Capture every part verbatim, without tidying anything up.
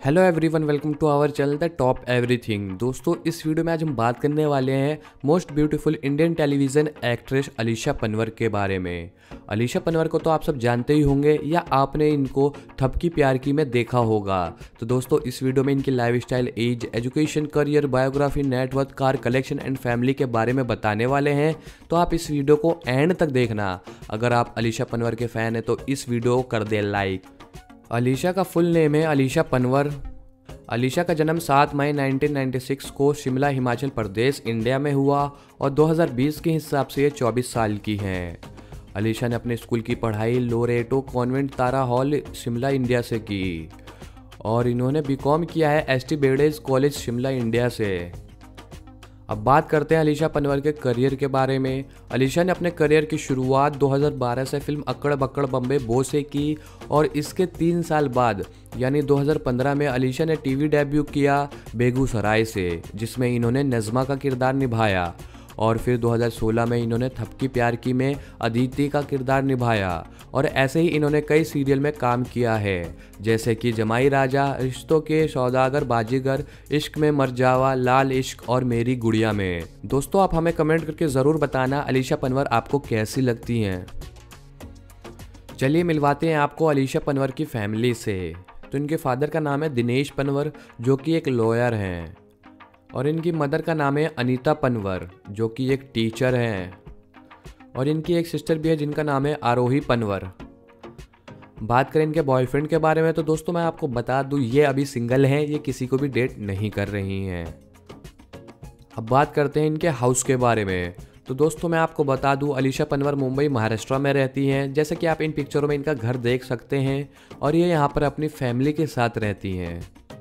Hello everyone, welcome to our channel the top everything. दोस्तों, इस video में आज हम बात करने वाले हैं most beautiful Indian television actress Alisha Panwar के बारे में। अलीशा पंवर को तो आप सब जानते ही होंगे या आपने इनको थपकी प्यार की में देखा होगा। तो दोस्तों, इस वीडियो में इनकी lifestyle, age, education, career, biography, net worth, car collection and family के बारे में बताने वाले हैं। तो आप इस वीडियो को एंड तक देखना। अगर आप अलीशा पंवर के फ़ैन हैं तो इस वीडियो को कर दे लाइक। अलीशा का फुल नेम है अलीशा पंवर। अलीशा का जन्म सात मई उन्नीस सौ छियानवे को शिमला, हिमाचल प्रदेश, इंडिया में हुआ और दो हज़ार बीस के हिसाब से ये चौबीस साल की हैं। अलीशा ने अपने स्कूल की पढ़ाई Loreto convent Tara hall, Shimla, India से की और इन्होंने बीकॉम किया है S T Bede's college, Shimla, India से। अब बात करते हैं अलीशा पंवर के करियर के बारे में। अलीशा ने अपने करियर की शुरुआत दो हज़ार बारह से फिल्म अक्कड़ बक्कड़ बम्बे बो से की और इसके तीन साल बाद यानी दो हज़ार पंद्रह में अलीशा ने टीवी डेब्यू किया बेगूसराय से, जिसमें इन्होंने नज़मा का किरदार निभाया और फिर दो हज़ार सोलह में इन्होंने थपकी प्यार की में अदिति का किरदार निभाया और ऐसे ही इन्होंने कई सीरियल में काम किया है, जैसे कि जमाई राजा, रिश्तों के सौदागर, बाजीगर, इश्क में मर जावा, लाल इश्क और मेरी गुड़िया में। दोस्तों, आप हमें कमेंट करके ज़रूर बताना अलीशा पंवर आपको कैसी लगती हैं। चलिए मिलवाते हैं आपको अलीशा पंवर की फैमिली से। तो इनके फादर का नाम है दिनेश पंवर, जो कि एक लॉयर हैं, और इनकी मदर का नाम है अनीता पंवर, जो कि एक टीचर हैं, और इनकी एक सिस्टर भी है जिनका नाम है आरोही पंवर। बात करें इनके बॉयफ्रेंड के बारे में तो दोस्तों मैं आपको बता दूं, ये अभी सिंगल हैं, ये किसी को भी डेट नहीं कर रही हैं। अब बात करते हैं इनके हाउस के बारे में। तो दोस्तों मैं आपको बता दूं, अलीशा पंवर मुंबई, महाराष्ट्र में रहती हैं, जैसे कि आप इन पिक्चरों में इनका घर देख सकते हैं, और ये यहाँ पर अपनी फैमिली के साथ रहती हैं।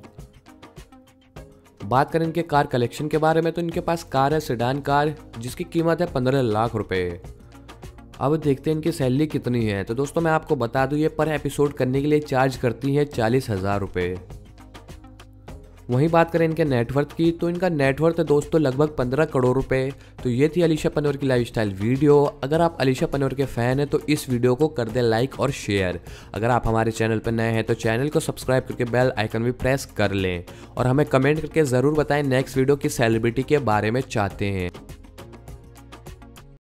बात करें इनके कार कलेक्शन के बारे में तो इनके पास कार है सेडान कार, जिसकी कीमत है पंद्रह लाख रुपए। अब देखते हैं इनकी सैलरी कितनी है। तो दोस्तों मैं आपको बता दूं, ये पर एपिसोड करने के लिए चार्ज करती हैं चालीस हज़ार रुपये। वहीं बात करें इनके नेटवर्थ की तो इनका नेटवर्थ है दोस्तों लगभग पंद्रह करोड़ रुपए। तो ये थी अलीशा पंवर की लाइफस्टाइल वीडियो। अगर आप अलीशा पंवर के फ़ैन हैं तो इस वीडियो को कर दें लाइक और शेयर। अगर आप हमारे चैनल पर नए हैं तो चैनल को सब्सक्राइब करके बेल आइकन भी प्रेस कर लें और हमें कमेंट करके ज़रूर बताएं नेक्स्ट वीडियो किस सेलिब्रिटी के बारे में चाहते हैं।